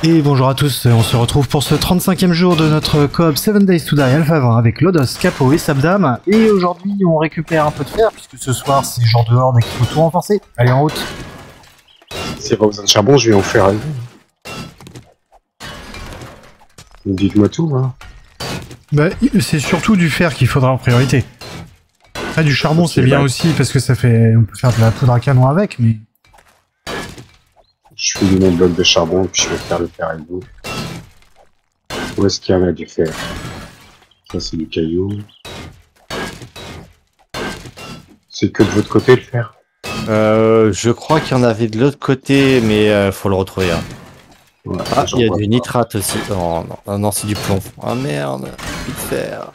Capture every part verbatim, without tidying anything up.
Et bonjour à tous, on se retrouve pour ce trente-cinquième jour de notre coop seven days to die Alpha vingt avec Lodos, Capo et Sabdam. Et aujourd'hui on récupère un peu de fer puisque ce soir c'est genre dehors dès qu'il faut tout renforcer. Allez, en route. S'il n'y a pas besoin de charbon, je vais en faire un. Dites-moi tout, hein. Bah, c'est surtout du fer qu'il faudra en priorité. Ah, du charbon c'est bien aussi parce que ça fait... on peut faire de la poudre à canon avec, mais... Je fais mon bloc de charbon, puis je vais faire le fer avec vous. Où est-ce qu'il y en a du fer? Ça, c'est du caillou. C'est que de votre côté, le fer? Euh, je crois qu'il y en avait de l'autre côté, mais euh, faut le retrouver. Hein. Ouais, Ah, il y a du pas. nitrate aussi. Oh, non, non, non c'est du plomb. Ah merde, plus de fer.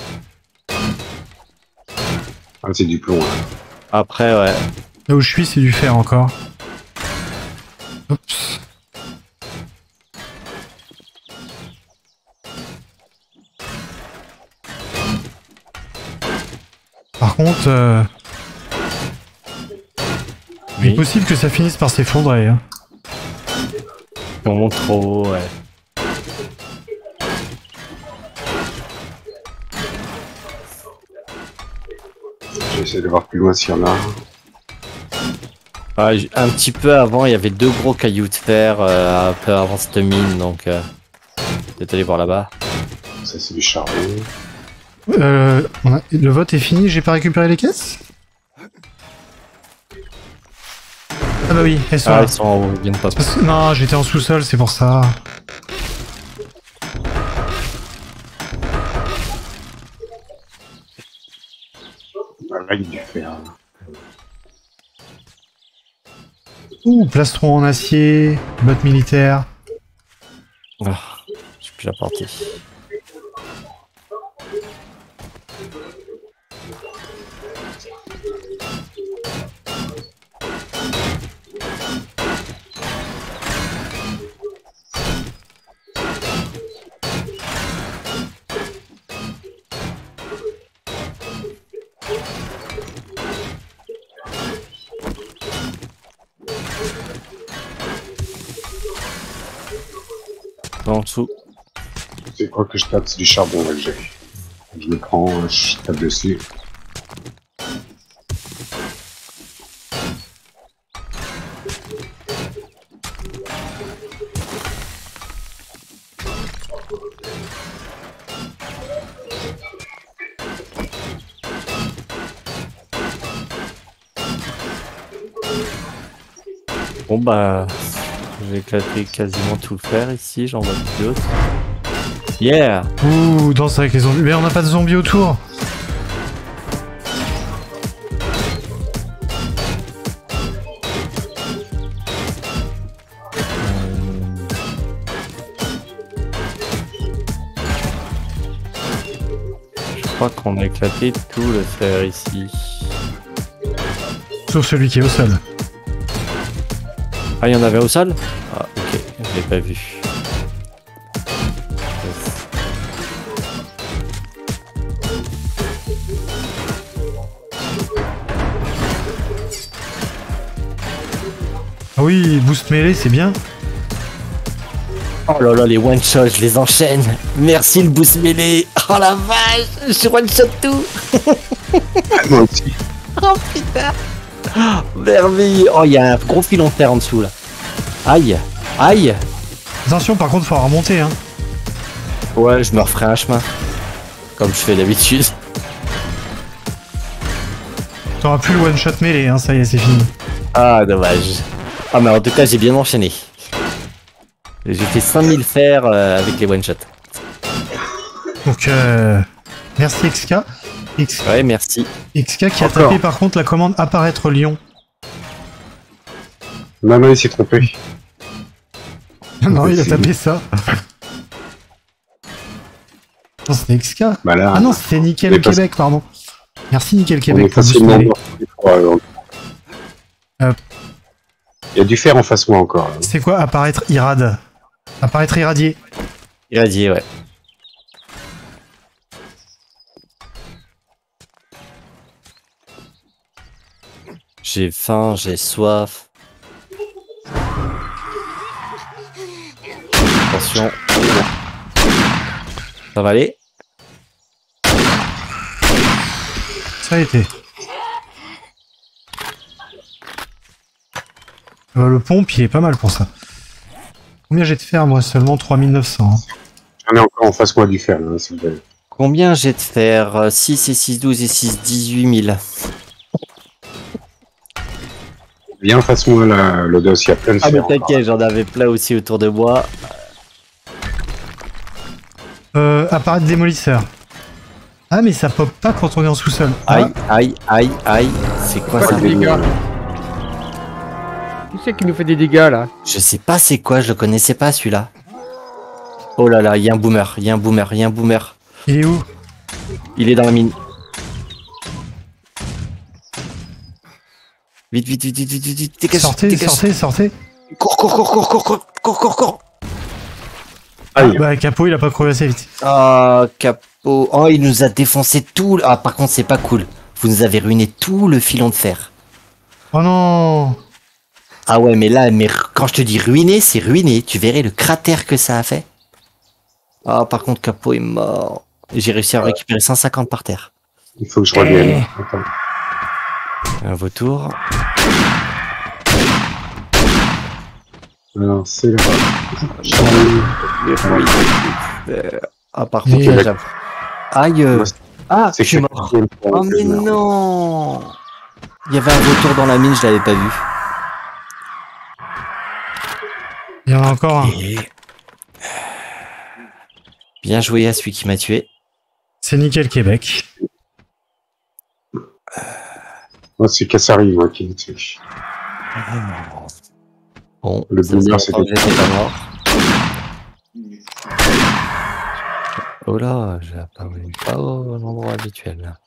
Ah, c'est du plomb. Hein. Après, ouais. Là où je suis, c'est du fer encore. Oups. Par contre, euh... il est Oui. possible que ça finisse par s'effondrer. Hein. On monte trop haut, ouais. J'essaie de voir plus loin s'il y en a. Ah, j- un petit peu avant, il y avait deux gros cailloux de fer euh, un peu avant cette mine, donc euh, peut-être aller voir là-bas. Ça, c'est du charbon. Euh, on a- le vote est fini, j'ai pas récupéré les caisses? Ah bah oui, elles sont Ah, là. ils sont en haut, ils viennent pas. Parce que- Non, j'étais en sous-sol, c'est pour ça. Ah, là, il y a du fer. Ouh, plastron en acier, bottes militaires. Ah, j'ai plus la portée. En dessous. C'est quoi que je tape? C'est du charbon, là, que j'ai. Je le prends, je tape dessus. Bon bah, j'ai éclaté quasiment tout le fer ici, j'en vois plus d'autres. Yeah! Ouh, danse avec les zombies. Mais on n'a pas de zombies autour. Je crois qu'on a éclaté tout le fer ici. Sauf celui qui est au sol. Ah, il y en avait au sol? Ah, ok, je l'ai pas vu. Ah oui, boost mêlée, c'est bien. Oh là là, les one-shot, je les enchaîne. Merci le boost mêlé. Oh la vache, je one-shot tout. Ah, moi aussi. Oh putain. Oh, merveilleux. Oh, il y a un gros filon de fer en dessous là. Aïe, aïe. Attention, par contre, faut remonter. Hein. Ouais, je me referai un chemin. Comme je fais d'habitude. T'auras plus le one-shot mêlée, hein, ça y est, c'est fini. Ah, dommage. Ah, mais en tout cas, j'ai bien enchaîné. J'ai fait cinq mille fers euh, avec les one-shots. Donc, euh, merci X K. X... Ouais, merci. X K qui a Encore. tapé par contre la commande apparaître Lyon. Non, non, il s'est trompé. Non, il a c'est- tapé ça. Non, c'était X K. Bah là, Ah non, c'était Nickel on est pas- Québec, pardon. Merci Nickel on est Québec pour boost facilement mêlée. mort tous les trois, alors. Euh. Il y a du fer en face moi encore. Là. C'est quoi apparaître irrad? Apparaître irradié. Irradié, ouais. J'ai faim, j'ai soif. Attention. Ça va aller? Ça a été. Euh, le pompe, il est pas mal pour ça. Combien j'ai de fer, moi? Seulement trois mille neuf cents. Hein. J'en ai encore en face moi du fer, là, s'il vous plaît. Combien j'ai de fer? Six et six, douze et six, dix-huit mille. Viens en face moi, là, le dos, il y a plein de Ah, mais fer. t'inquiète, j'en avais plein aussi autour de moi. Euh, apparaître démolisseur. Ah, mais ça pop pas quand on est en sous-sol. Aïe, aïe, aïe, aïe. C'est quoi Ouais, ça? c'est des dégâts. Qui c'est qui nous fait des dégâts là? Je sais pas c'est quoi, je le connaissais pas celui-là. Oh là là, il y a un boomer, il y a un boomer, il y a un boomer. Il est où? Il est dans la mine. Vite, vite, vite, vite, vite, vite, vite, dégage, Sortez, dégage. sortez, sortez. Cours, cours, cours, cours, cours, cours, cours, cours, cours. Aïe. Bah, Capot, il a pas crevé assez vite. Ah, capot. Oh, il nous a défoncé tout. le- Ah, par contre, c'est pas cool. Vous nous avez ruiné tout le filon de fer. Oh non! Ah ouais, mais là, mais r- quand je te dis ruiné, c'est ruiné. Tu verrais le cratère que ça a fait. Ah, par contre, capot est mort. Et j'ai réussi à récupérer cent cinquante par terre. Il faut que je revienne. Attends. Un vautour. Alors, c'est là. Ah, par Et- contre, là, j'avoue. Aïe. euh, Ah, je C'est suis que- mort. Oh, mais non. Il y avait un vautour dans la mine, je l'avais pas vu. Il y en a encore un. Et... Bien joué à celui qui m'a tué. C'est nickel Québec. Moi, c'est Kassari, moi, qui me tue. Bon, Le ça boomer, faisait longtemps c'était- que j'étais pas mort. Oh là, j'ai pas, pas au endroit habituel là.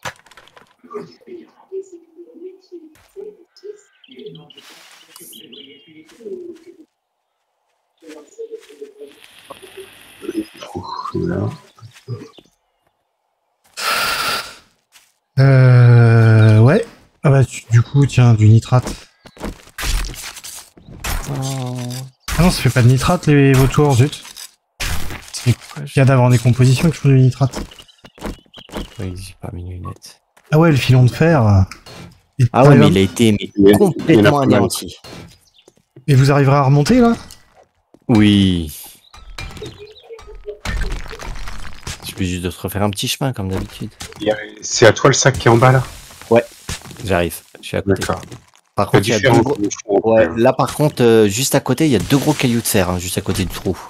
Là. Euh... Ouais. Ah bah, tu- du coup, tiens, du nitrate. Oh, Ah non, ça fait pas de nitrate, les vautours, zut. C'est cadavres en décomposition qui font du nitrate. oui, j'ai pas mis mes lunettes. Ah ouais, le filon de fer. euh, il Ah ouais, arrive mais à- il a été mais Il y a- il y en a complètement pas mal. anéanti. Et vous arriverez à remonter, là? Oui. Je peux juste de te refaire un petit chemin comme d'habitude. Il y a- C'est à toi le sac qui est en bas, là? J'arrive, je suis à côté. D'accord. Par Pas contre, il y a deux différent. gros... Ouais, là par contre, euh, juste à côté, il y a deux gros cailloux de fer, hein, juste à côté du trou.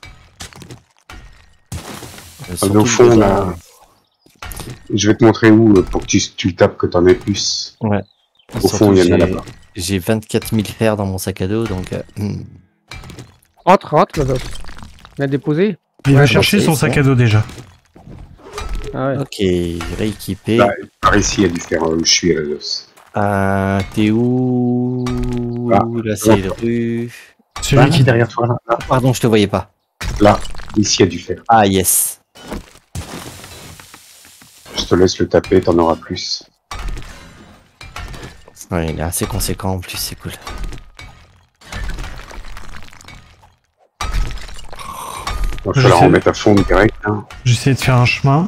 Euh, surtout Au fond, le- là. Je vais te montrer où euh, pour que tu, tu le tapes que t'en aies plus. Ouais. Au Surtout fond, il y en a j'ai- là-bas. J'ai vingt-quatre mille fer dans mon sac à dos, donc... euh, hmm. Rentre, rentre, le dos. Il a déposé. Il va Ouais, chercher bon, son c'est sac à dos déjà. Ah ouais. Ok, rééquipé. Là, par ici, il y a du fer euh, où je suis à la dos. Euh, T'es où? Là. Là, c'est une rue. Celui Là, qui... derrière toi, là. Là, Pardon, je te voyais pas. là. Ici, il y a du fer. Ah, yes. Je te laisse le taper, t'en auras plus. Ouais, il est assez conséquent en plus, c'est cool. Il va Je falloir sais. en mettre à fond direct. Hein. J'essaie de faire un chemin.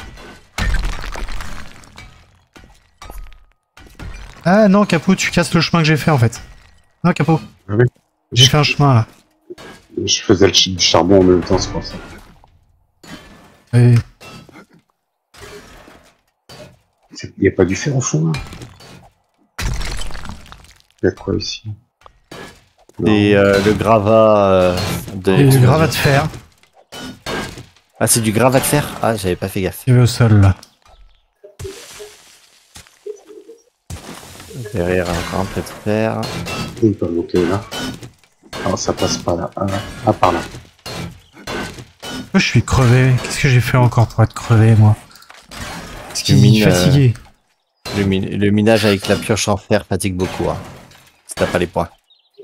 Ah non, Capot, tu casses le chemin que j'ai fait en fait. Non, Capot. Oui. J'ai fait un chemin là. Je faisais le ch- du charbon en même temps, c'est pour ça. Et... C'est- Il n'y a pas du fer au fond, là? Il y a quoi ici? Non. Et euh, le gravat euh, de... et du gravat de fer. Ah, c'est du gravat de fer? Ah, j'avais pas fait gaffe. Il y avait au sol là. Derrière, encore un peu de fer. On peut monter là. Alors ça passe pas là. Ah, ah, par là. Moi, je suis crevé. Qu'est-ce que j'ai fait encore pour être crevé, moi? Parce qu'il mine, est fatigué. Le, min- le minage avec la pioche en fer fatigue beaucoup. Hein. Si t'as pas les points.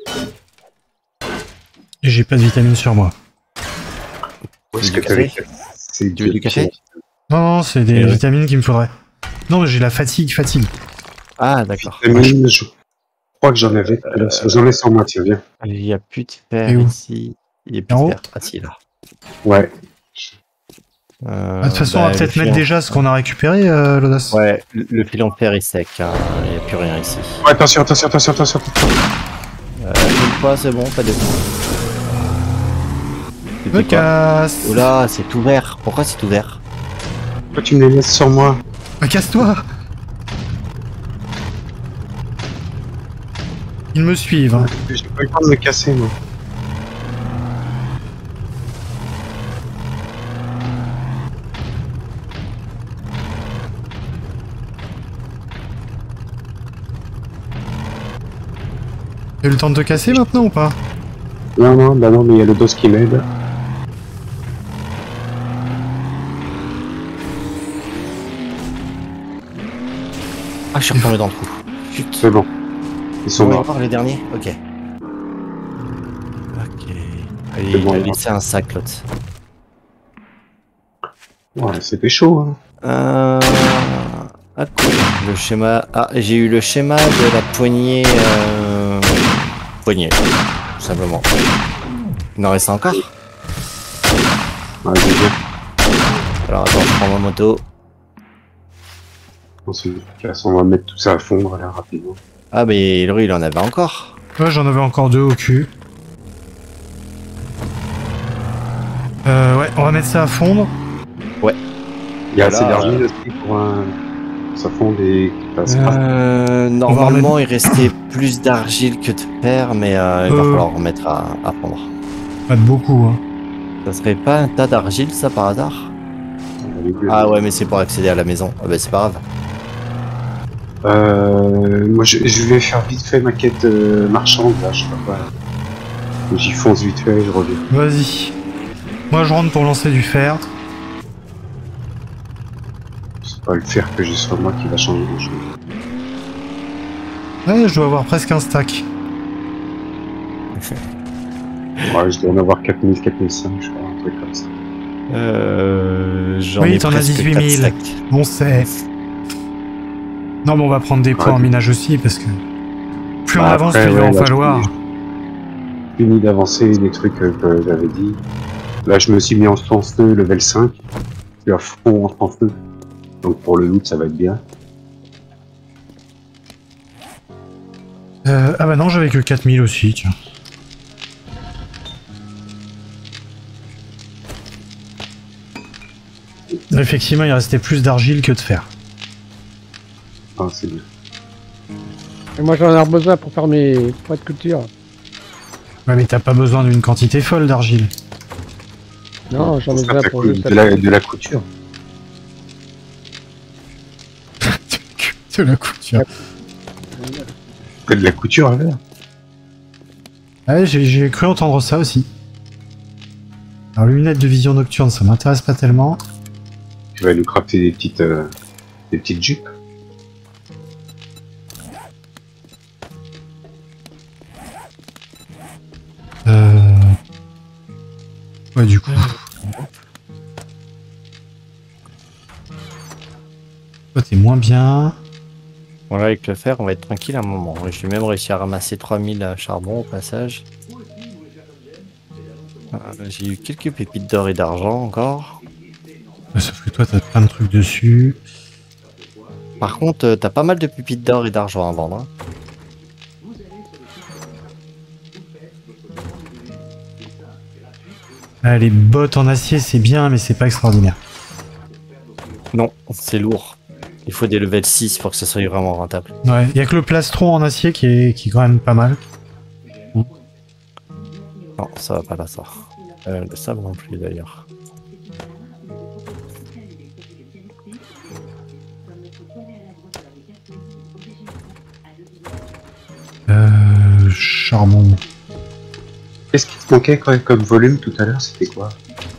Et j'ai pas de vitamines sur moi. Où est-ce Tu veux que du t'avais café? C'est Tu veux du café? Non, non, c'est des Et ouais. vitamines qu'il me faudrait. Non, mais j'ai la fatigue, fatigue. Ah, d'accord. Vitamine, je crois que j'en avais. J'en ai sur moi, tiens, viens. Il y a plus de fer Et où? ici. Il y a plus En de haut fer. Ah, si, là. Ouais. Euh, Ah, de toute façon, bah, on va le peut-être mettre filon- déjà ce qu'on a récupéré, euh, l'audace. Ouais, le, le filon de fer est sec, hein. Il n'y a plus rien ici. Ouais, attention, attention, attention, attention. Euh, une fois, c'est bon, pas de. Me C'était quoi? casse. Oula, c'est ouvert. Pourquoi c'est ouvert? Pourquoi tu me les laisses sur moi? Bah, casse-toi. Ils me suivent. Hein. J'ai pas eu le temps de me casser, moi. T'as eu le temps de te casser maintenant ou pas? Non, non, bah non, mais il y a le dos qui m'aide. Ah, je suis retombé dans le trou. Chut. C'est bon. Ils sont On va morts. voir le dernier. Ok. Ok. Allez, C'est il bon, a alors. laissé un sac, l'autre. Ouais, c'était chaud, hein. Euh... Ah, cool. Le schéma. Ah, j'ai eu le schéma de la poignée. Euh... Poignée. Tout simplement. Il en reste encore? Ouais, c'est bien. Alors attends, je prends ma moto. Ensuite, de toute façon, on va mettre tout ça à fondre, là, rapidement. Ah, mais lui, il en avait encore. Ouais, j'en avais encore deux au cul. Euh, ouais, on va mettre ça à fondre. Il y a Voilà, assez d'argile aussi pour un... Ça fonde et qui passe pas. Euh, normalement, il restait plus d'argile que de fer, mais euh, il va Euh. falloir remettre à, à fondre. Pas de beaucoup, hein. Ça serait pas un tas d'argile, ça, par hasard? Ah ouais, mais c'est pour accéder à la maison. Ah bah c'est pas grave. Euh, moi, je, je vais faire vite fait ma quête euh, marchande, là, je sais pas quoi. J'y fonce vite fait et je reviens. Vas-y. Moi, je rentre pour lancer du fer. C'est pas le fer que j'ai sur moi qui va changer les choses. Ouais, je dois avoir presque un stack. Ouais, je dois en avoir quatre mille, quatre mille cinq, je crois, un truc comme ça. Euh, J'en Oui, ai t'en as presque dix-huit quatre mille. stacks. On sait. Non, mais on va prendre des points Ouais. en minage aussi, parce que plus on Bah, avance, après, plus il va ouais, en là, je falloir. J'ai fini d'avancer les trucs euh, que j'avais dit. Là, je me suis mis en sans-feu level cinq. Je suis à fond en sans-feu. Donc pour le loot, ça va être bien. Euh, ah bah non, j'avais que quatre mille aussi, tiens. Effectivement, il restait plus d'argile que de fer. Ah, c'est bien. Et moi j'en ai besoin pour faire mes poids de culture. Ouais, mais t'as pas besoin d'une quantité folle d'argile. Non, j'en ai Ça besoin fait pour de, juste la, de la couture. De la couture. Que de la couture à faire. Ouais, j'ai j'ai cru entendre ça aussi. Alors, lunettes de vision nocturne, ça m'intéresse pas tellement. Tu vas nous crafter des petites, euh, des petites jupes. Euh... Ouais, du coup. Toi, t'es moins bien. Voilà, avec le fer, on va être tranquille un moment. J'ai même réussi à ramasser trois mille charbon au passage. Euh, J'ai eu quelques pépites d'or et d'argent encore. Ouais, sauf que toi, t'as plein de trucs dessus. Par contre, euh, t'as pas mal de pépites d'or et d'argent à vendre. Hein. Ah, les bottes en acier, c'est bien, mais c'est pas extraordinaire. Non, c'est lourd. Il faut des level six pour que ça soit vraiment rentable. Ouais, y a que le plastron en acier qui est, qui est quand même pas mal. Non, ça va pas là, ça. Euh, le sable non plus d'ailleurs. Euh... Charbon. Qu'est-ce qui te manquait quand même comme volume tout à l'heure? C'était quoi?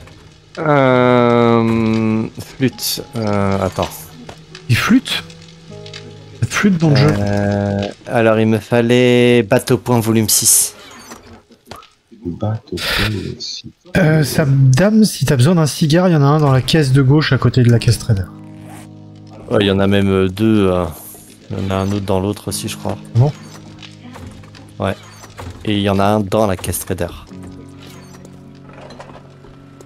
Euh... Flûte. Euh... Attends. Il flûte? Ça te flûte dans le jeu? Euh... Alors, il me fallait bateau point volume six. Bateau, aussi. Euh, ça dame, si t'as besoin d'un cigare, il y en a un dans la caisse de gauche à côté de la caisse trader. Ouais, il y en a même euh, deux. euh, Il y en a un autre dans l'autre aussi, je crois. Bon. Ouais. Et il y en a un dans la caisse trader.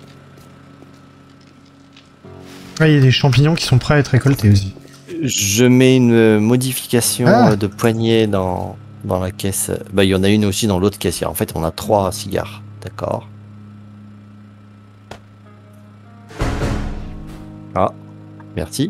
Ah, il y a des champignons qui sont prêts à être récoltés aussi. Je mets une modification Ah. de poignée dans, dans la caisse. Bah, il y en a une aussi dans l'autre caisse. En fait, on a trois cigares. D'accord. Ah, merci.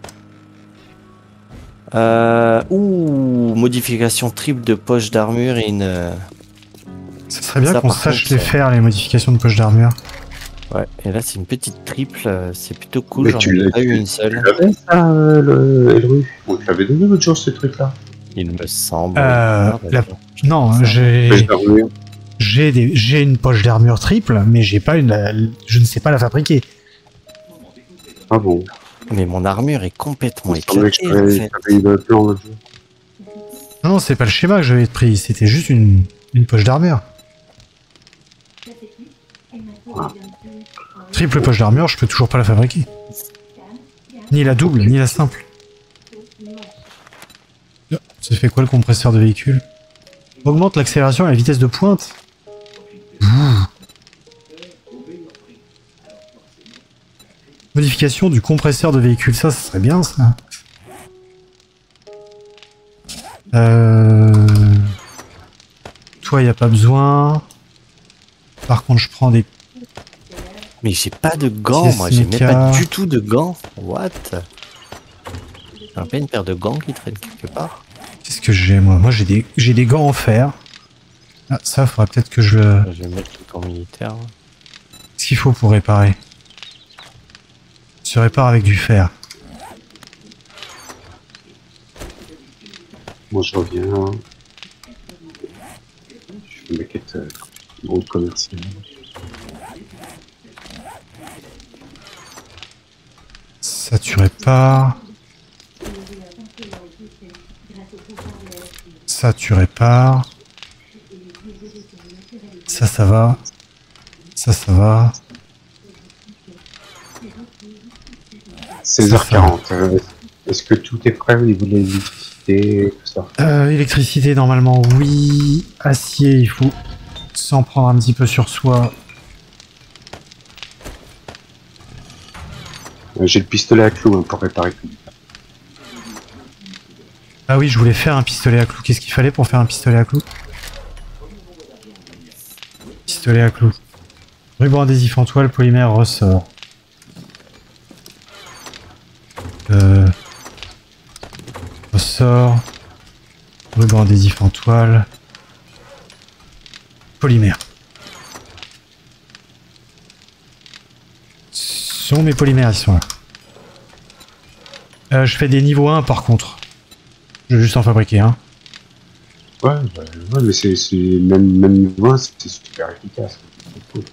Euh, ouh, modification triple de poche d'armure et une... euh, Ça serait bien Ça, qu'on par sache contre, les ça- faire, les modifications de poche d'armure. Ouais, et là, c'est une petite triple. euh, C'est plutôt cool. Mais J'en tu ai l'as- pas eu tu- une seule. Tu l'avais ça, euh, le Elru? On te l'avait donné l'autre jour, ce truc-là. Il me semble. Euh, Merde, la- attends. Non, Ça. j'ai Poche d'armure. j'ai des- j'ai une poche d'armure triple, mais j'ai pas une, la- je ne sais pas la fabriquer. Ah bon. Mais mon armure est complètement Il semblait que éclatée. je En t'avais fait. t'avais eu le plan l'autre jour. Non, non, c'est pas le schéma que j'avais pris, c'était juste une, une poche d'armure. Triple poche d'armure, je peux toujours pas la fabriquer. Ni la double, ni la simple. Oh, ça fait quoi le compresseur de véhicule? Augmente l'accélération et la vitesse de pointe. Ouh. Modification du compresseur de véhicule, ça, ça serait bien ça. Euh... Toi, y a pas besoin. Par contre, je prends des... Mais j'ai pas de gants, Yes, moi. J'ai même Mika. pas du tout de gants. What? J'ai un peu une paire de gants qui traîne quelque part. Qu'est-ce que j'ai, moi? Moi, j'ai des... j'ai des gants en fer. Ah, ça, faudrait peut-être que je... le- Je vais mettre le gant militaire. Qu'est-ce qu'il faut pour réparer? Se répare avec du fer. Moi, je reviens. Je fais une maquette euh, route commerciale. Ça, tu répares. Ça, tu répares. Ça, ça va. Ça, ça va. seize heures quarante. Euh, Est-ce que tout est prêt au niveau de l'électricité, tout ça? Euh, électricité, normalement, oui. Acier, il faut s'en prendre un petit peu sur soi. Euh, J'ai le pistolet à clous hein, pour réparer tout. Ah oui, je voulais faire un pistolet à clous. Qu'est-ce qu'il fallait pour faire un pistolet à clous? Pistolet à clous. Ruban adhésif en toile, polymère, ressort. Euh... Ressort. Ruban adhésif en toile. Polymère. Sont mes polymères, ils sont là. Euh, je fais des niveaux un par contre. Je vais juste en fabriquer un. Ouais, bah, ouais mais c'est c'est- même même loin, c'est super efficace. C'est cool.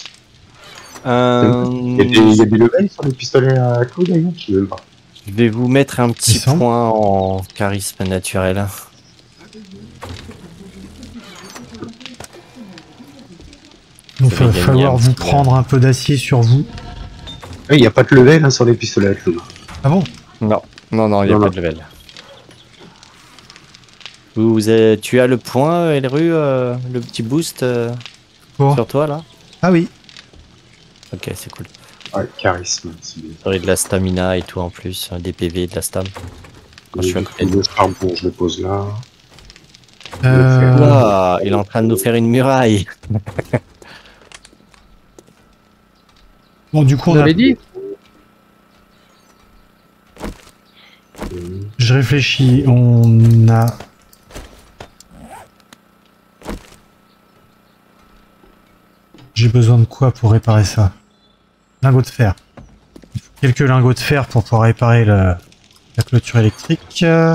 Euh, Il y, a des, il y a des levels sur les pistolets à clous d'ailleurs, je sais même pas. Je vais vous mettre un petit Il semble. point en charisme naturel. Donc Ça il va va gagner falloir un vous petit peu. prendre un peu d'acier sur vous. Il n'y a pas de level hein, sur les pistolets à clous. Ah bon? Non, non, non, il n'y a Non, pas non. de level. Vous, vous avez- tu as le point, Elru, euh, le petit boost euh, Pour... sur toi là? Ah oui. Ok, c'est cool. Ouais, charisme. c'est bien. J'aurai de la stamina et tout en plus, hein, des P V, de la stam. Quand je suis à côté de Le charbon, je le pose là. Euh... Ouah, il est en train de nous faire une muraille. Bon, du coup, Vous on a... avez dit? Euh, je réfléchis. On a... J'ai besoin de quoi pour réparer ça? Lingots de fer. Il faut quelques lingots de fer pour pouvoir réparer la, la clôture électrique. Euh,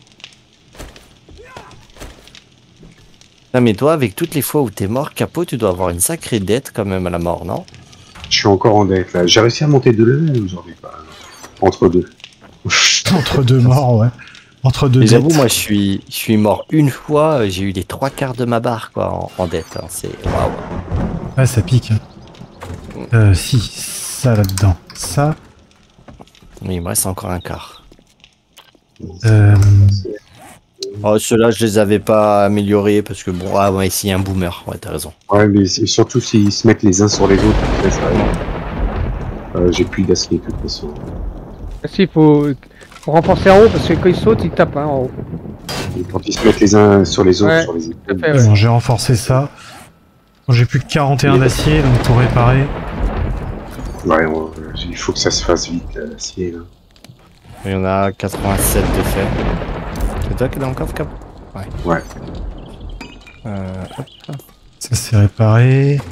Non mais toi, avec toutes les fois où t'es mort, Capot, tu dois avoir une sacrée dette quand même à la mort, non? Je suis encore en dette là. J'ai réussi à monter deux levels aujourd'hui. Bah, entre deux. Entre deux morts, ouais. Entre deux Mais dettes. j'avoue, moi je suis, je suis mort une fois, j'ai eu les trois quarts de ma barre quoi en, en dette. hein, C'est waouh. Ouais, ça pique. Euh, si, ça là-dedans. Ça. Mais il me reste encore un quart. Euh... Oh, ceux-là, je les avais pas améliorés parce que bon, ah ouais, ici il y a un boomer. Ouais, t'as raison. Ouais, mais c'est- surtout s'ils se mettent les uns sur les autres. après, ça va. Euh, J'ai plus d'acier de toute façon. Si, il faut, faut renforcer en haut parce que quand ils sautent, ils tapent hein, en haut. Et quand ils se mettent les uns sur les autres, Ouais, sur les tout à épaules. fait, ouais. Bon, j'ai renforcé ça. Bon, j'ai plus que quarante et un d'acier, donc pour réparer. Ouais, on- il faut que ça se fasse vite, là, l'acier. Là. Il y en a quatre-vingt-sept de fait. C'est toi qui es dans le coffre, Cap? Ouais. Ouais. Euh, hop. Ça c'est réparé.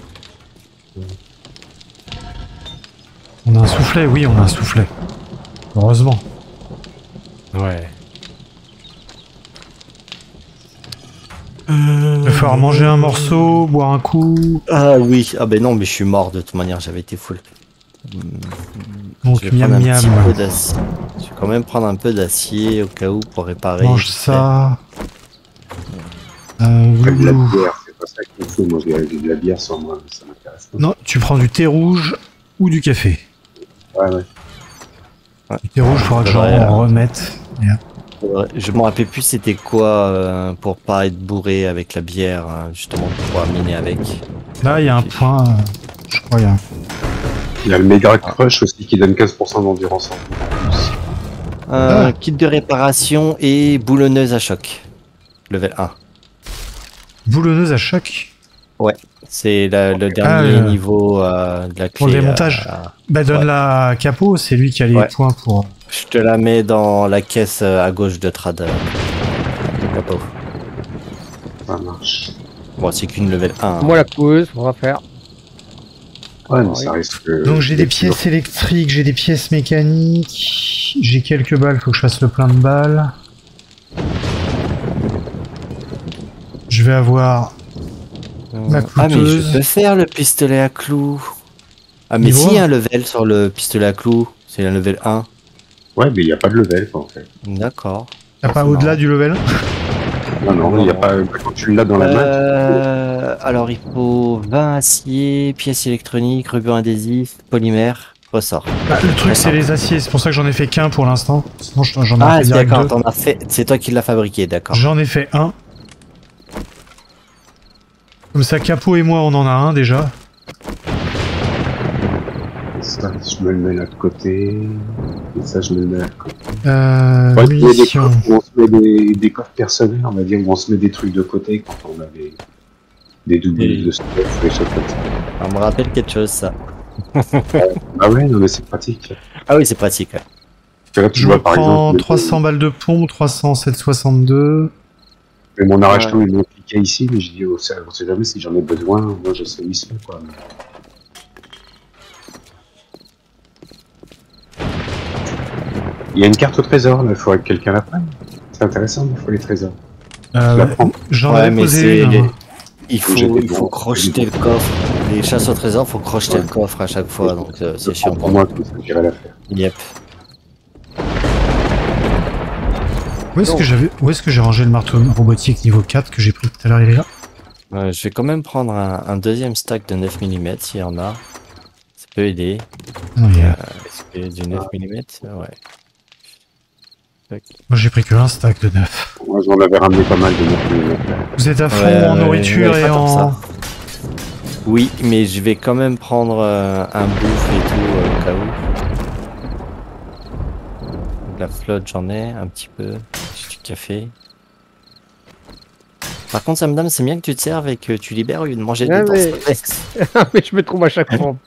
On a un soufflet, oui, on a un soufflet. Heureusement. Ouais. Il va falloir manger un morceau, boire un coup. Ah oui, ah ben non, mais je suis mort de toute manière, j'avais été full. Donc Je vais miam prendre un petit miam. peu d'acier. Je vais quand même prendre un peu d'acier au cas où pour réparer. Mange ça. Euh, Après, de la ouh. bière, c'est pas ça qu'il me faut. Moi, j'ai j'ai de la bière sur moi, ça m'intéresse pas. Non, tu prends du thé rouge ou du café. Ouais, ouais. Du thé rouge, faudra que j'en Ouais, remette. Ouais, je me rappelle plus c'était quoi euh, pour pas être bourré avec la bière, hein, justement pour pouvoir miner avec. Là, il y a un point. euh, je crois, il y a un... Il y a le Mega Crush aussi qui donne quinze pour cent d'endurance en plus. Un Ah. kit de réparation et boulonneuse à choc. Level un. boulonneuse à choc. C'est la- le dernier euh, niveau euh, de la clé. pour le démontage. euh, Bah, donne Ouais. la capot, c'est lui qui a les Ouais. points pour. je te la mets dans la caisse euh, à gauche de Trad. euh, de capot. Ça marche. Bon, c'est qu'une level un. hein. Moi, la coueuse, on va faire. Ouais, mais ça risque que... Donc j'ai des pièces électriques, j'ai des pièces mécaniques, j'ai quelques balles, faut que je fasse le plein de balles. Je vais avoir ma Ah mais coûteuse. je peux faire le pistolet à clous. Ah mais Niveau si, il y a un. un level sur le pistolet à clous. C'est un level un. Ouais, mais il n'y a pas de level, quoi, en fait. D'accord. T'as pas c'est au-delà marrant. du level? Non, non, il n'y a pas... Quand tu l'as dans la main, Euh, alors il faut vingt acier, pièces électroniques, ruban adhésif, polymère, ressort. Bah, le truc c'est les aciers, c'est pour ça que j'en ai fait qu'un pour l'instant. Sinon je- j'en ai Ah fait c'est direct d'accord, deux. t'en as fait. C'est toi qui l'as fabriqué, d'accord. J'en ai fait un. Comme ça, Capot et moi on en a un déjà. ça, je me le mets là de côté. Et ça, je me le mets là de côté. Euh, Ouais, il y a des munitions. coffres où on se met des, des coffres personnels, on va dire, où on se met des trucs de côté quand on a des, des doubles Et- de stuff, des choses comme ça. Ça me rappelle quelque chose ça. Ah ouais, non mais c'est pratique. Ah oui c'est pratique. Ouais. Parce que là, tu Je vois, me par prends exemple, trois cents balles de pompe, trois cents sept soixante-deux. mais mon arrache-tout, ils m'ont cliqué ici, mais je dis, oh, ça, on sait jamais si j'en ai besoin, moi je sais où ils sont, quoi. Il y a une carte au trésor, là, il faudrait que quelqu'un la prenne. C'est intéressant, il faut les trésors. Euh, Je la prends. J'en Ouais, avais mais posé c'est- une. hein. Il faut, J'ai des il faut bons- crocheter le coffre. Les chasses au trésor, faut crocheter Ouais. le coffre à chaque fois, donc euh, Je c'est prends chiant. pour moi, comme ça, j'irai la faire. Yep. Où est-ce Non. que j'avais, où est-ce que j'ai rangé le marteau robotique niveau quatre que j'ai pris tout à l'heure? Il est là. Euh, je vais quand même prendre un, un deuxième stack de neuf millimètres s'il y en a. Ça peut aider. Non, il est là. Est-ce qu'il y a du neuf millimètres? Ouais. Moi j'ai pris que un stack de neuf. Moi, j'en avais ramené pas mal de neuf millimètres. Vous êtes à fond Ouais, en ouais, nourriture ouais, et pas tant que en. ça. Oui, mais je vais quand même prendre euh, un bouffe et tout euh, au cas où. De la flotte, j'en ai un petit peu. J'ai du café. Par contre, Samdam, c'est bien que tu te serves et que tu libères au lieu de manger Ouais, dedans. mais- s'il te plaît. Mais je me trompe à chaque fois.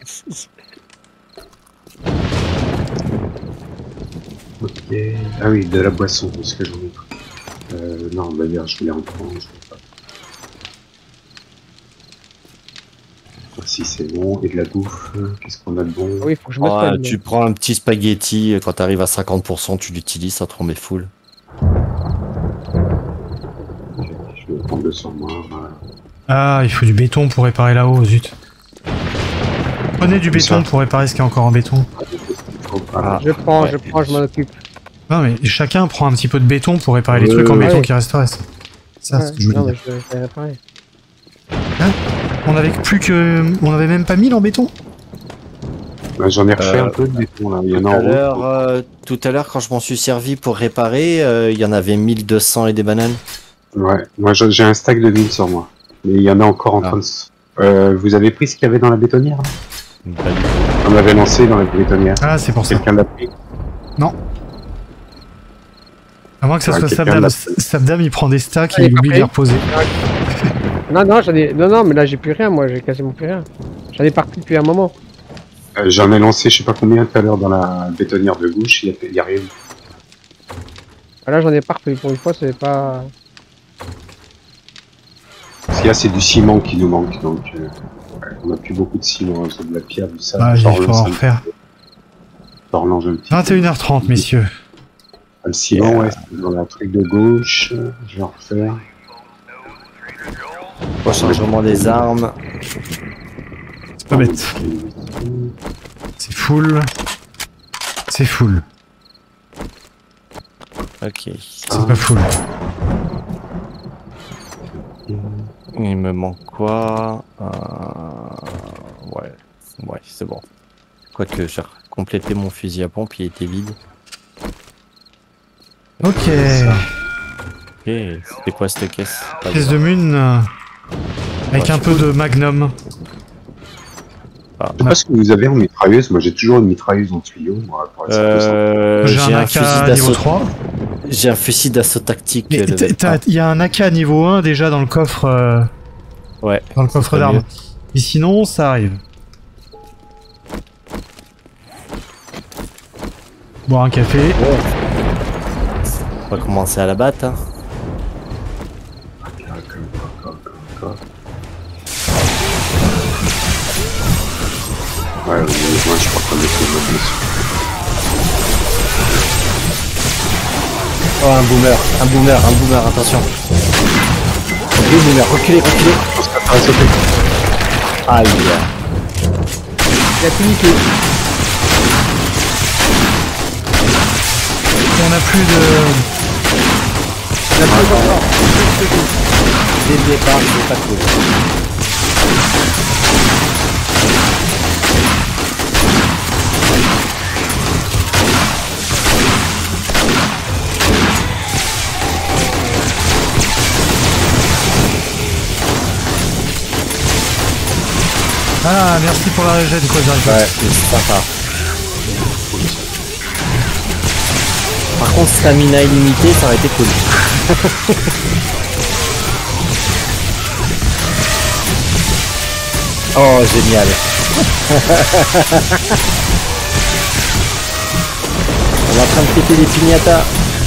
Ok. Ah oui, de la boisson, est-ce que j'en ai pris euh, Non, d'ailleurs, je voulais en prendre. Je sais pas. Si c'est bon, et de la bouffe, qu'est-ce qu'on a de bon? Oui, il faut que je me Ah, soigne. tu prends un petit spaghetti, quand tu arrives à cinquante pour cent, tu l'utilises, ça te remet full. Je vais prendre deux sur moi, voilà. Ah, il faut du béton pour réparer là-haut, zut. Prenez du Comme béton ça. pour réparer ce qui est encore en béton. Voilà. Je prends, Ouais. je prends, je m'en occupe. Non mais chacun prend un petit peu de béton pour réparer les Ouais, trucs en ouais, béton ouais. qui resteraient. C'est ça ce Ouais, que je voulais non, dire. mais je je vais réparer. On avait plus que. On avait même pas mille en béton. Bah, j'en ai refait Euh, un peu de béton, là. Il y en Tout a à en l'heure, haut. euh, tout à l'heure, quand je m'en suis servi pour réparer, euh, il y en avait mille deux cents et des bananes. Ouais, moi j'ai j'ai un stack de mille sur moi. Mais il y en a encore en Ah. train de... s- Euh, vous avez pris ce qu'il y avait dans la bétonnière là Pas du tout. On avait lancé dans la bétonnière. Ah, c'est pour ça. Quelqu'un l'a pris. Non. À moins que ça Ah, soit quelqu'un Sabdam. l'a- Sabdam, il prend des stacks Ah, et il est il pas oublie de prêt. les reposer. Non, non, j'en ai. Non, non, mais là j'ai plus rien, moi, j'ai quasiment plus rien. J'en ai parti depuis un moment. Euh, J'en ai lancé je sais pas combien tout à l'heure dans la bétonnière de gauche, il y a, il y a rien. Ah, là j'en ai partout, pour une fois, c'est pas. Parce qu'il y a c'est du ciment qui nous manque, donc euh, ouais, on a plus beaucoup de ciment, c'est de la pierre, du sable. Ah, il J'en faut relance en un refaire. petit peu. J'en relance un petit peu. vingt et une heures trente, messieurs. Ah, le ciment, ouais, c'est dans la truc de gauche, euh, je vais en refaire. Rechargement des armes. C'est pas bête. C'est full. C'est full. Ok. C'est pas full. Il me manque quoi euh... Ouais. Ouais, c'est bon. Quoique j'ai complété mon fusil à pompe, il était vide. Ok. Ok, c'était quoi cette caisse? Pas Pièce bien. de mune. euh, Avec Ouais, un je peu de magnum. Je sais pas ce que vous avez en mitrailleuse, moi j'ai toujours une mitrailleuse en tuyau. Moi, pour être sûr que ça- Euh, J'ai un un A K fusil niveau d'assaut. trois. J'ai un fusil d'assaut tactique. Mais euh, t'as- level t'as- un. il y a un A K niveau un déjà dans le coffre. euh, Ouais. Dans le coffre serait d'armes. mieux. Et sinon, ça arrive. Boire un café. On va commencer à la batte. Hein. Ouais, ouais, moi je crois qu'on est tous les dessus. Oh, un boomer, un boomer, un boomer, attention. Deux boomers, reculez, reculez. On se prépare à sauter. Aïe. Il a tout niqué. On n'a plus de. Il a plus encore. Dès le départ, c'est pas cool. Ah, merci pour la régène, quoi, j'arrive pas. Ouais, c'est sympa. Par contre, stamina illimité, ça aurait été cool. Oh, génial. On est en train de péter des piñatas.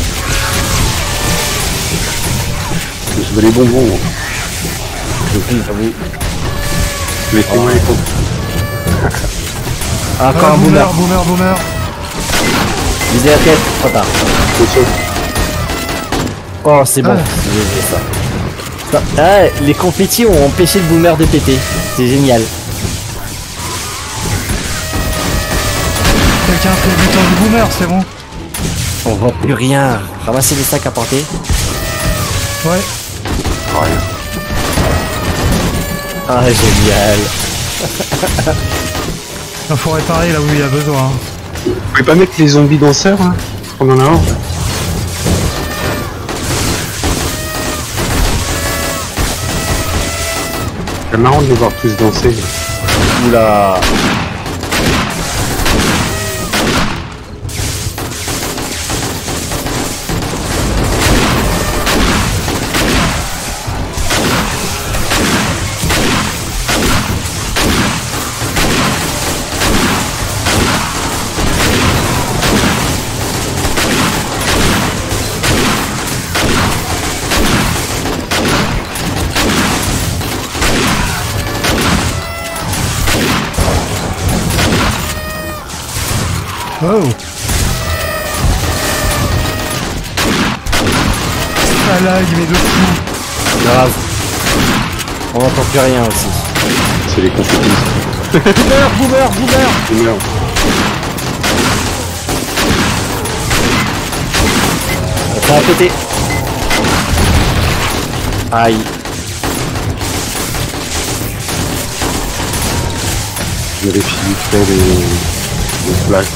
Je veux les bonbons. moi. Oui, j'avoue. Mettez-moi les bonbons. Ah, encore Ah, un boomer. boomer, boomer, boomer. Visez la tête, trop tard. Je saute. Oh, c'est bon. Ah. J'ai fait ça. Ça- Ah, les confettis ont empêché le boomer de péter. C'est génial. Quelqu'un fait du temps du boomer, c'est bon. On voit plus rien. Ramassez les sacs à porter. Ouais. Rien. Ah, génial. Il faut réparer là où il y a besoin. Vous pouvez pas mettre les zombies danseurs là? On en a un. C'est marrant de les voir tous danser. Oula. Oh. Ça lag, mais de fou. Grave. On n'entend plus rien aussi. C'est les confettis. Boomer, boomer, boomer. Boomer. Ça a pété. Aïe. Je vérifie vite fait les, les plaques.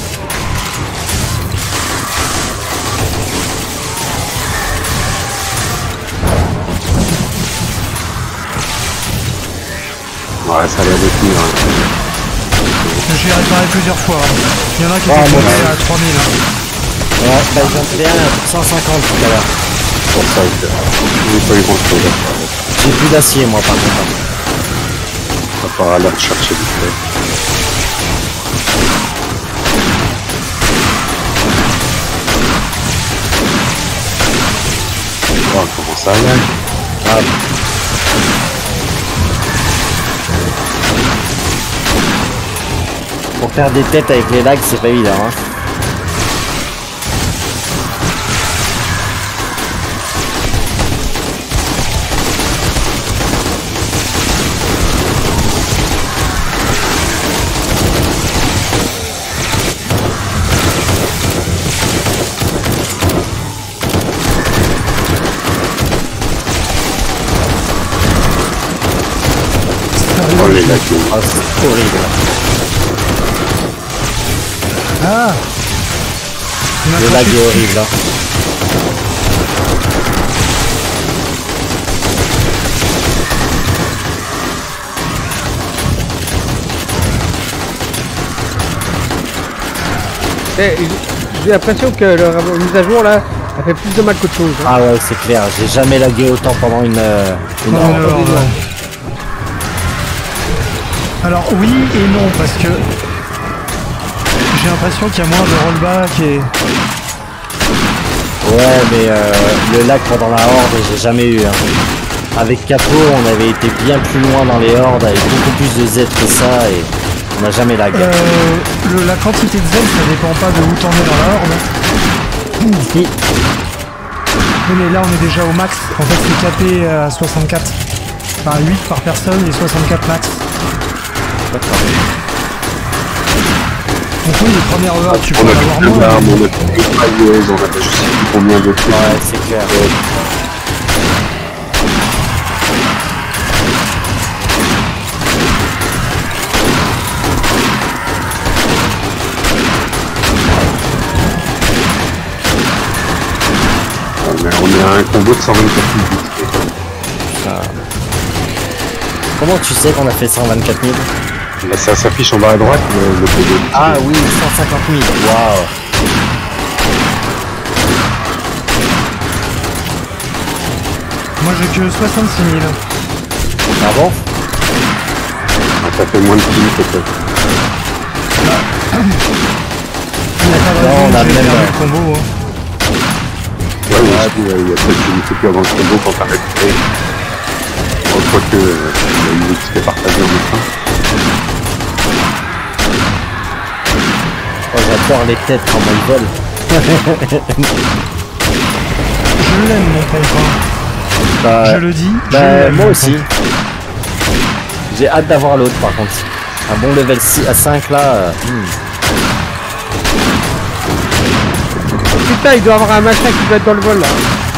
Ouais, ça a l'air de tenir. Hein. j'ai réparé plusieurs fois. Hein. Il y en a qui Oh, étaient bon, tombés ouais. à trois mille. Hein. Ouais, bah j'en fais un à cent cinquante tout à l'heure. Pour ça que j'ai pas eu grand chose à faire. J'ai plus d'acier moi par contre. À part aller rechercher du fait. Oh, comment ça va? Ah, pour faire des têtes avec les lags, c'est pas évident. Hein. Oh, les lacs. Oh, c'est horrible. Ah Il m'a Le craché lag est dessus. horrible. Hein. Eh, j'ai l'impression que la mise à jour là, elle fait plus de mal qu'autre chose. Hein. Ah ouais, c'est clair. J'ai jamais lagué autant pendant une, euh, une Non, heure. non, non, non. Alors oui et non, parce que j'ai l'impression qu'il y a moins de rollback et... Ouais, mais euh, le lag pendant la horde, j'ai jamais eu. Hein. Avec Capo, on avait été bien plus loin dans les hordes, avec beaucoup plus de Z que ça, et on n'a jamais lag. Euh, le- la quantité de Z, ça dépend pas de où t'en es dans la horde. Si. Oui, mais là on est déjà au max. En fait c'est capé à soixante-quatre. Enfin huit par personne et soixante-quatre max. D'accord. Donc oui, les premières heures tu peux On en a avoir plus de moins. larmes, mais- on a plus de pailleuses, on a je sais plus combien de trucs. Ouais, c'est clair. On est, on est à un combo de cent vingt-quatre mille bits. Comment tu sais qu'on a fait cent vingt-quatre mille? Là, ça s'affiche en bas à droite, le, le combo. Ah oui, cent cinquante mille. Waouh. Moi j'ai que soixante-six mille. Ah bon? Ah, ça fait moins de kills peut-être. Il n'y a pas de Non, raison on a que j'ai même, perdu euh, le combo. Hein. Ouais, ouais, je dis, euh, il y a peut-être une X P avant le combo quand t'as récupéré. Bon, quoique, euh, il y a une X P partagée en même temps. Oh, j'adore les têtes quand ils volent. Je l'aime mon pompin. Bah, Je le dis. je bah, l'aime, moi mon aussi. J'ai hâte d'avoir l'autre par contre. Un bon level six à cinq là. euh, hmm. Putain, il doit avoir un machin qui doit être dans le vol là.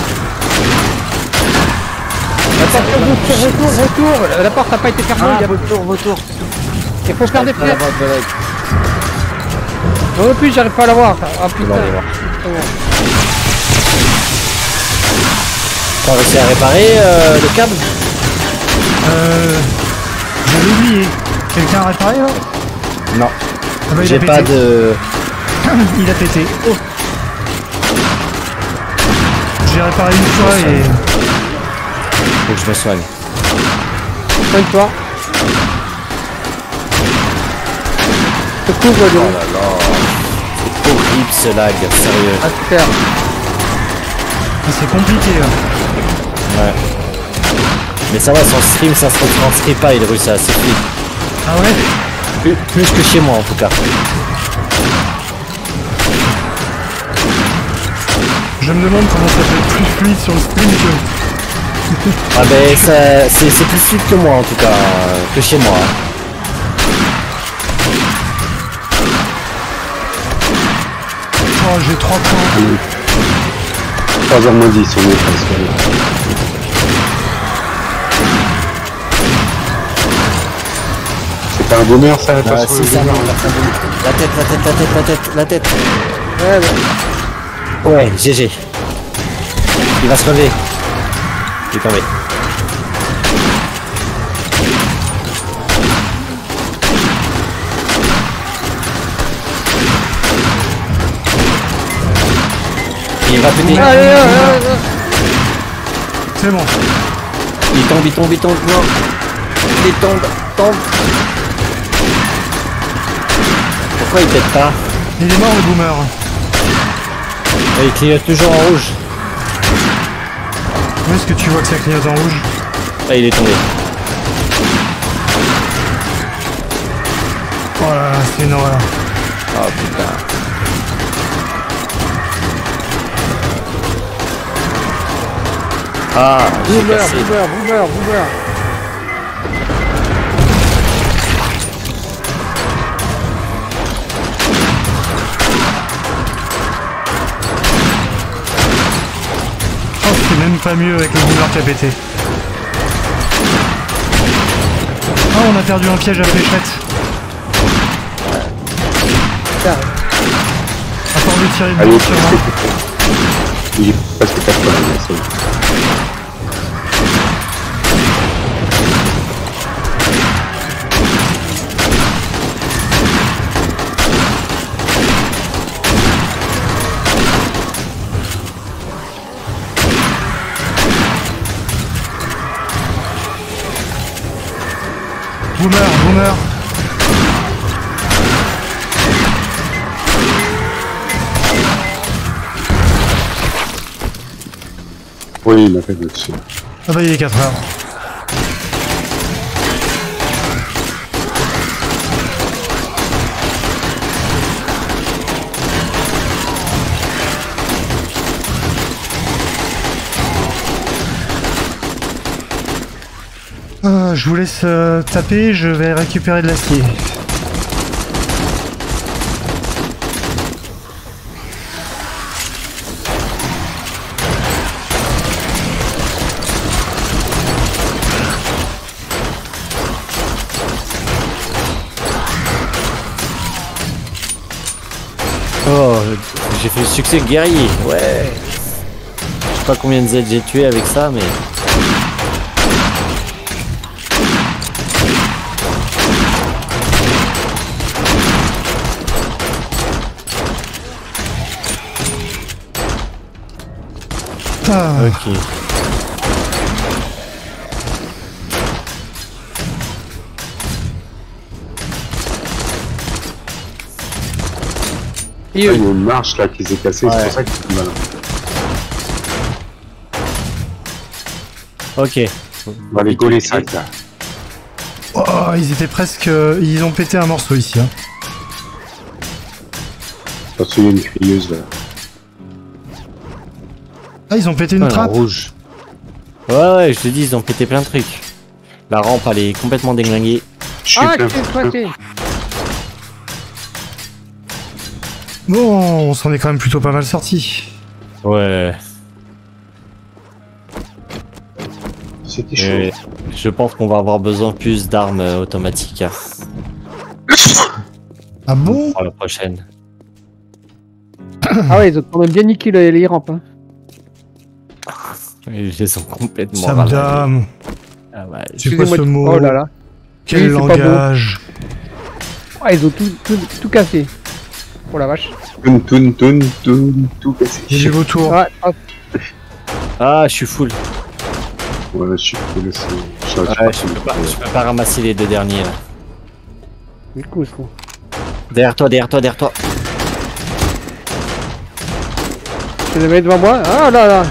Attention, retour, retour, retour. La porte n'a pas été fermée. il y a... retour, retour. Il faut faire des Pas la pièces. boîte de lag. Non plus, j'arrive pas à l'avoir. Ah Je vais putain. aller voir. T'as réussi à réparer euh, le câble? Euh... Je l'ai oublié. Quelqu'un a réparé là? Non. Ah bah, il a J'ai pété. pas de... Il a pété. Oh. J'ai réparé une fois et... Faut que je me soigne. Soigne-toi. Je te couvre, Oh Léon. là là. C'est horrible ce lag, sérieux. Ah, super. c'est compliqué là. Ouais. Mais ça va, son stream, ça se retranscrit pas, il réussit à assez vite. Ah ouais? Plus, plus que chez moi en tout cas. Je me demande comment ça peut être plus fluide sur le stream que... Ah ben ça, c'est c'est plus fluide que moi en tout cas, euh, que chez moi. Oh, j'ai trois points. trois heures moins dix, on est presque. C'est un bonheur ça, la Bah, façon si de ça bonheur, marche, là. la tête, la tête, la tête, la tête, la tête. Ouais, ouais. Ouais, G G. Il va se relever. Il est tombé. il va péter. Allez, allez, allez, allez. C'est bon. Il tombe, il tombe, il tombe. Non. Il tombe, tombe. Pourquoi il pète pas? Il est mort le boomer. Ah, il clignote toujours en rouge. Où est-ce que tu vois que ça clignote en rouge? Ah, il est tombé. Oh là là, c'est une horreur. Oh putain. Ah, j'ai Boomer, cassé. boomer, boomer, boomer. Oh, c'est même pas mieux avec le boomer qui a pété. Ah, on a perdu un piège à fléchette. Tiens, À force de tirer Allez, dedans sur moi. il est presque quatre-vingts, c'est bon. Boomer, boomer. Oui, il m'a fait dessus. Ah bah il est quatre heures. Euh, je vous laisse euh, taper, je vais récupérer de l'acier. Oh, j'ai fait le succès guerrier. Ouais. Je sais pas combien de Z j'ai tué avec ça, mais. Ah, Ok. Et Il y a eux, une marche là qui s'est cassée, Ouais. c'est pour ça que c'est malin. Ok. On va les gauler ça là. oh, ils étaient presque... euh, ils ont pété un morceau ici. Hein. Parce qu'il y a une crieuse là. Ah, ils ont pété une Ah, la trappe. rouge. Ouais, ouais, je te dis, ils ont pété plein de trucs. La rampe, elle est complètement déglinguée. Je suis ah, plein. qui est exploité. Bon, on s'en est quand même plutôt pas mal sorti. Ouais. C'était chaud. Et je pense qu'on va avoir besoin plus d'armes euh, automatiques hein, Ah bon? pour la prochaine. Ah ouais, ils ont quand même bien niqué les, les rampes. Hein. Ils les ont complètement Ça me ralenti. dame. Ah ouais. C'est quoi Excusez-moi ce de- mot? Oh là là. Quel Oui, c'est pas beau. langage? Ah, ils ont tout, tout, tout cassé. Oh la vache. Toun, toun, toun, toun, tout cassé. J'ai vos tours. Ah, ah, Ah, je suis full. Ouais, je suis cool aussi. Je suis Ouais, pas je peux pas, je peux pas ramasser les deux derniers là. du coup, je trouve. Derrière toi, derrière toi, derrière toi. Je les mets devant moi. Ah là là.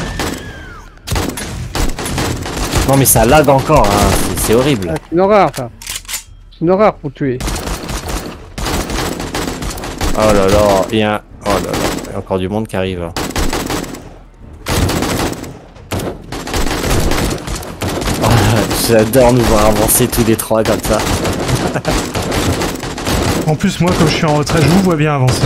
Non mais ça lag encore, hein. c'est- c'est horrible. Ah, c'est une horreur ça. C'est une horreur pour tuer. Oh là là, il y a un... Oh là là, il y a encore du monde qui arrive. hein. Oh, j'adore nous voir avancer tous les trois comme ça. En plus, moi, comme je suis en retrait, je vous vois bien avancer.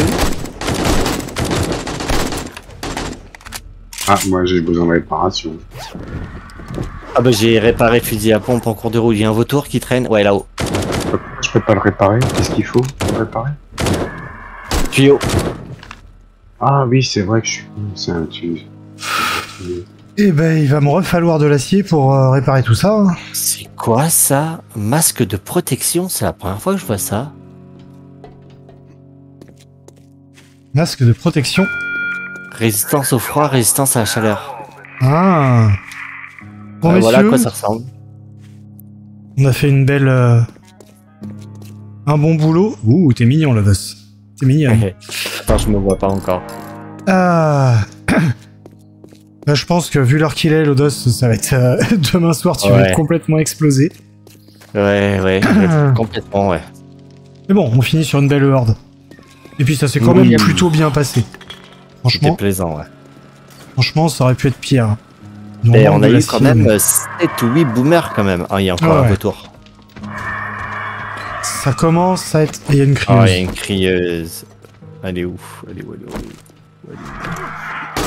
Ah, moi j'ai besoin de réparation. Ah bah j'ai réparé fusil à pompe en cours de route, j'ai un vautour qui traîne. Ouais là-haut. Je peux pas le réparer. Qu'est-ce qu'il faut pour le réparer? Tuyau. Ah oui, c'est vrai que je suis. C'est un tuyau. Eh ben, il va me refalloir de l'acier pour euh, réparer tout ça. hein. C'est quoi ça? Masque de protection, c'est la première fois que je vois ça. Masque de protection. Résistance au froid, résistance à la chaleur. Ah. Bon, Euh, messieurs, voilà à quoi ça ressemble. on a fait une belle... euh, un bon boulot. Ouh, t'es mignon, Lodos. T'es mignon. Attends, je me vois pas encore. Ah. Là, je pense que vu l'heure qu'il est, Lodos, ça va être... euh, demain soir, tu vas Ouais. être complètement explosé. Ouais, ouais, complètement, ouais. Mais bon, on finit sur une belle horde. Et puis ça s'est quand Oui. même plutôt bien passé. C'était Franchement, plaisant, ouais. franchement, ça aurait pu être pire. Et Normalement, on a de la eu quand cible, même sept ou huit boomers quand même. Ah, il y a encore Ouais. un retour. Ça commence à être... Il y a une crise. Ah, il y a une crieuse. Elle est où? Elle est où? Elle est où? Elle est où?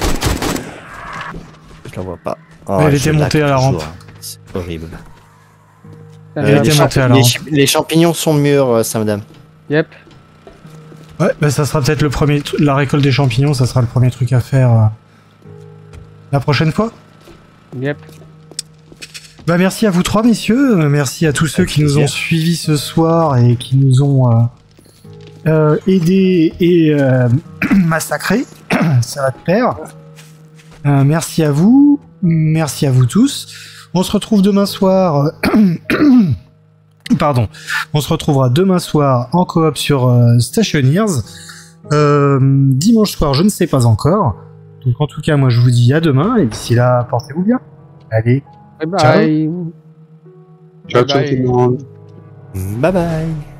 Je la vois pas. Oh, Elle je était lag montée à la toujours, rampe. hein. C'est horrible. Ça Elle va. était les, montée à la les rampe. chi- les champignons sont mûrs, euh, Samdam. Yep. Ouais, bah ça sera peut-être le premier... tru- La récolte des champignons, ça sera le premier truc à faire euh, la prochaine fois. Yep. Bah merci à vous trois, messieurs. Euh, Merci à tous ceux Avec qui nous ont plaisir. suivis ce soir et qui nous ont euh, euh, aidés et euh, massacrés. Ça va de pair. Euh, merci à vous. Merci à vous tous. On se retrouve demain soir... Pardon. On se retrouvera demain soir en coop sur euh, Stationeers. Euh, dimanche soir, je ne sais pas encore. Donc en tout cas, moi je vous dis à demain et d'ici là, portez-vous bien. Allez. Bye bye. Ciao, Bye ciao bye. tout le monde. Bye bye.